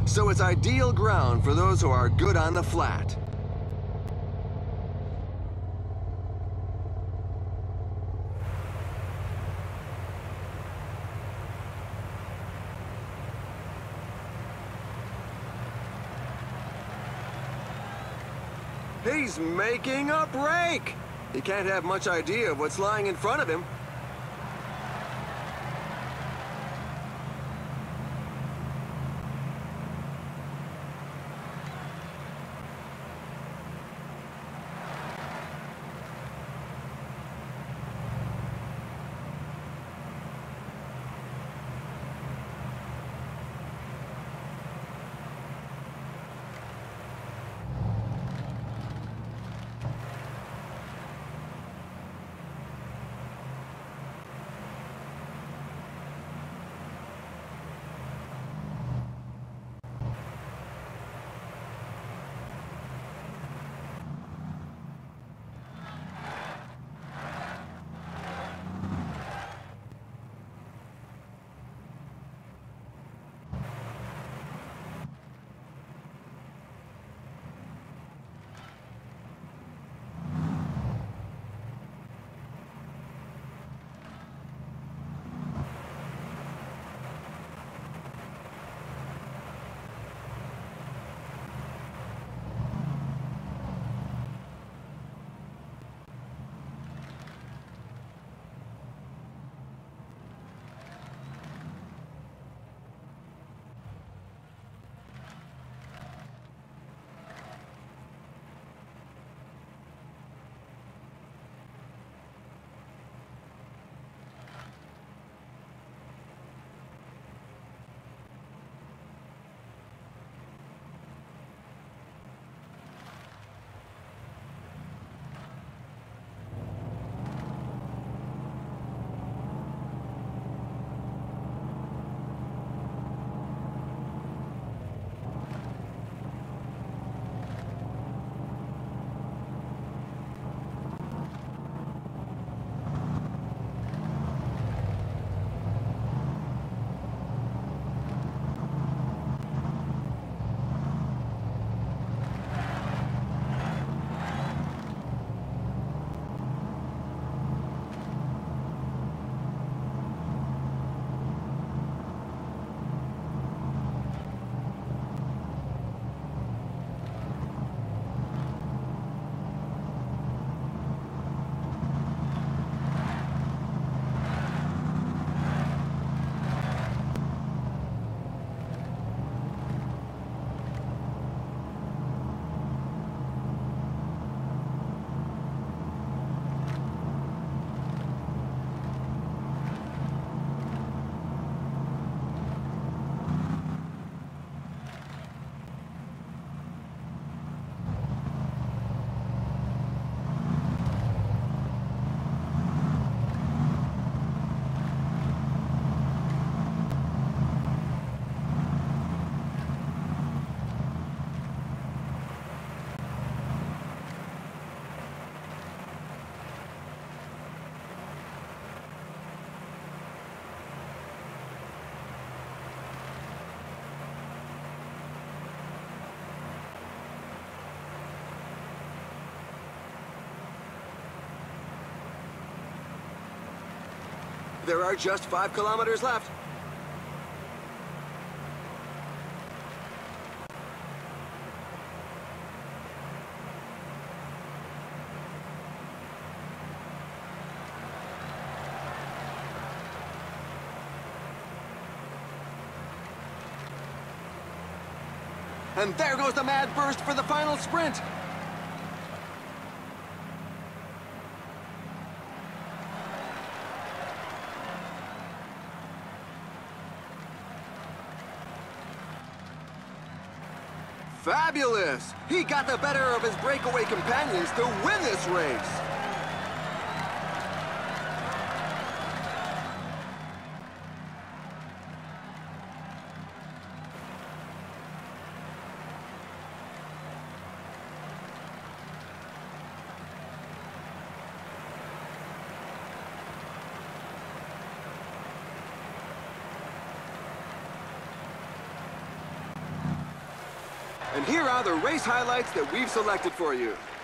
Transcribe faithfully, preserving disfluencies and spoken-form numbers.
so it's ideal ground for those who are good on the flat. He's making a break! He can't have much idea of what's lying in front of him. There are just five kilometers left. And there goes the mad burst for the final sprint. Fabulous! He got the better of his breakaway companions to win this race. And here are the race highlights that we've selected for you.